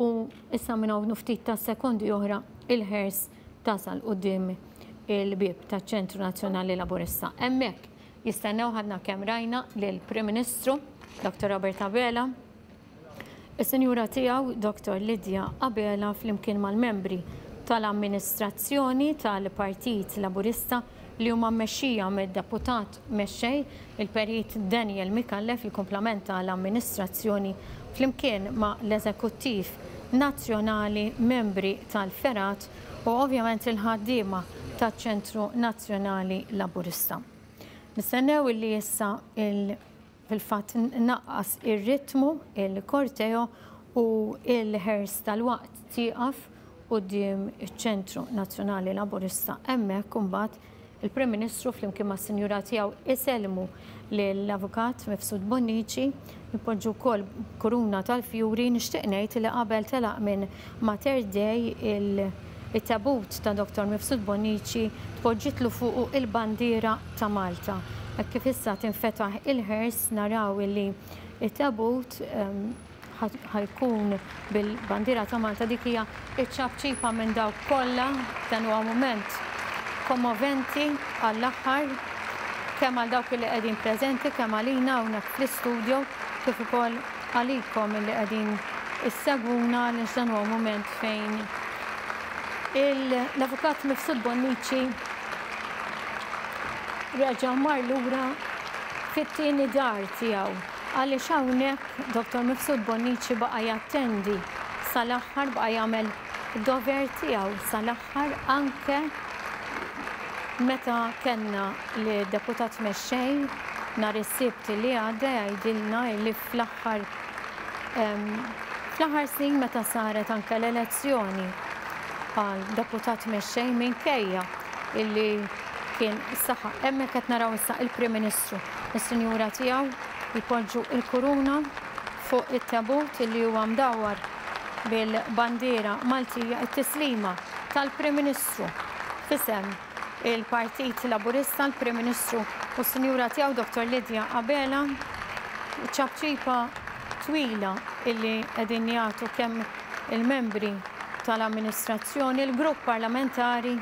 u issa minn hawn ftit ta' sekondi oħra il-ħers tasal quddiem il-bieb taċ-Ċentru Nazzjonali Laburista. Hemmhekk jistennew ħadna kemm rajna lill-Prim Ministru, Dr. Robert Abela, is-Sinjura tiegħu Dr. Lidja Abela flimkien mal-membri tal-amministrazzjoni tal-Partit Laburista li huma mmexxija mid-deputat mexxej il-Perit Daniel Mikallef il-komplement tal-amministrazzjoni flimkien ma' l-Eżekuttiv Nazzjonali, membri tal-Ferat u ovvjament il-ħaddiema taċ-Ċentru Nazzjonali Laburista. Nistennew li issa fil-fatt naqqas ir-ritmu, il-korteo u il-ħers tal-waqt tieqaf quddiem iċ-Ċentru Nazzjonali Laburista. Hemmhekk imbagħad il-Prim Ministru flimkien mas-Sinjura tiegħu isellmu lill-Avukat Mifsud Bonnici, nipoġġu wkoll kuruna tal-fjuri. Nixtieq ngħid li qabel telaq minn Mater Dei it-tabut ta' Dr. Mifsud Bonnici tpoġġitlu fuq il-bandiera ta' Malta. Hekk kif issa tinfetaħ il-ħers naraw li it-tabut ħajkun bil-bandiera ta' Malta dik hija iċ-ċabċipa minn dawk kollha. Dan huwa mument kommoventi għall-aħħar kemm għal dawk li qegħdin preżenti, kemm għalina hawnhekk fl-istudju, kif ukoll għalikom li qegħdin issegwuna għaliex dan huwa mument fejn l-Avukat Mifsud Bonnici reġa' mar lura fit-tieni dar tiegħu għaliex hawnhekk Dr. Mifsud Bonnici baqa' jattendi sal-aħħar, baqa' jagħmel id-dover tiegħu sal-aħħar anke meta kellna li deputat mexxej nhar is-Sibt li għadda jgħidilna li fl-aħħar snin meta saret anke l-elezzjoni għal deputat mexxej minkejja illi kien is-saħħa. Hemmhekk qed naraw issa il-Prim Ministru, is-Sinjura tiegħu jpoġġu l-kuruna fuq it-tabut illi huwa mdawwar bil-bandiera Maltija, it-tislima tal-Prim Ministru f'isem il-Partit Laburista, l-Prim Ministru u s-Sinjura tiegħu Dr. Lidja Abela, ċabċipa twila illi qegħdin jagħtu kemm il-membri tal-amministrazzjoni, il-grupp parlamentari,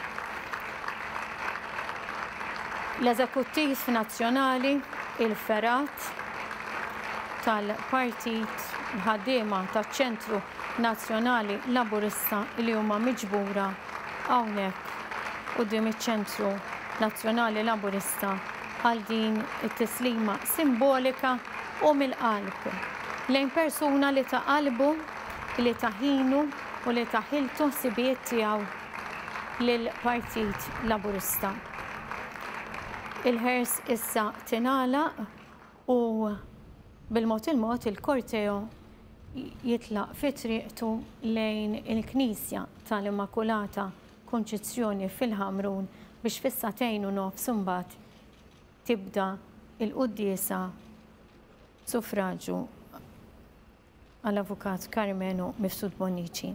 l-Eżekuttiv Nazzjonali, il-Ferat tal-Partit ħaddiema taċ-Ċentru Nazzjonali Laburista li huma miġbura hawnhekk quddiem iċ-Ċentru Nazzjonali Laburista għal din it-tislima simbolika u mill-qalb lejn persuna li ta' qalbu, li ta' ħinu u li ta' ħiltu ħsibiet tiegħu lill-Partit Laburista. Il-ħers issa tingħalaq u bil-mod il-korteo jitlaq fi triqtu lejn il-Knisja tal-Immakulata Konċizzjoni fil-Ħamrun biex fis-2:30 imbagħad tibda il-quddiesa suffraġġju għall-Avukat Karmenu Mifsud Bonnici.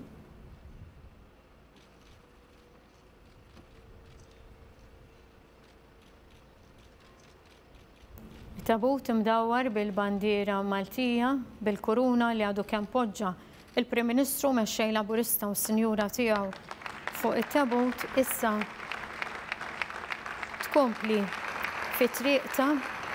Tabut imdawwar bil-bandiera Maltija, bil-kuruna li għadu kemm poġġa il-Prim Ministru mexxej Laburista u s-Sinjura tiegħu fuq it-tabut issa tkompli fi triqta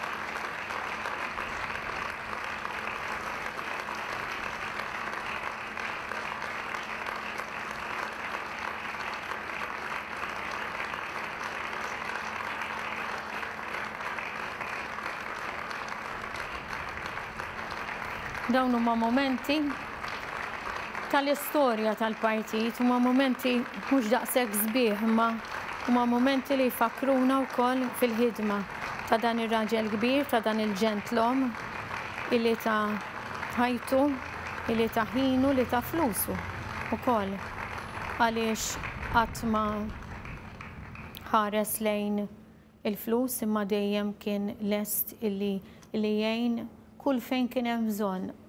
dawn huma momenti tal-istorja tal-partit, huma momenti mhux daqshekk sbieħ, imma huma momenti li jfakruna wkoll fil-ħidma ta' dan ir-raġel kbir, ta' dan il-ġentlom illi ta' ħajtu, illi ta' ħinu, li ta' flusu wkoll għaliex qatt ma ħares lejn il-flus imma dejjem kien lest illi jgħin kull fejn kien hemm bżonn